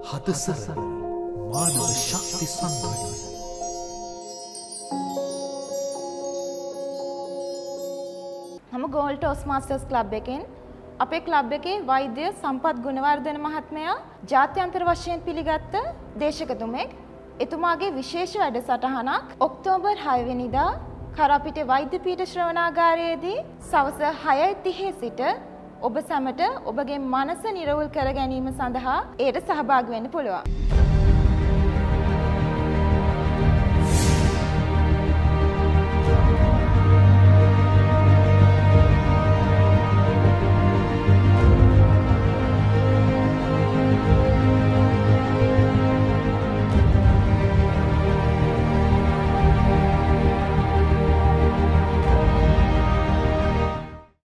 හතසර මානව ශක්ති සංවර්ධනය. हम गोल्ड टॉस मास्टर्स क्लब එකෙන් අපේ ක්ලබ් එකේ වෛද්‍ය සම්පත් ගුණවර්ධන මහත්මයා ජාත්‍යන්තර වශයෙන් පිළිගත්ත දේශකතුමෙක්. එතුමාගේ විශේෂ වැඩසටහනක් ඔක්තෝබර් 6 වෙනිදා කරාපිටිය වෛද්‍ය පීඨ ශ්‍රවණාගාරයේදී සවස 6:30 සිට ඔබ සැමට ඔබගේ මනස නිරවුල් කර ගැනීම සඳහා එයට සහභාගී වෙන්න පුළුවන්.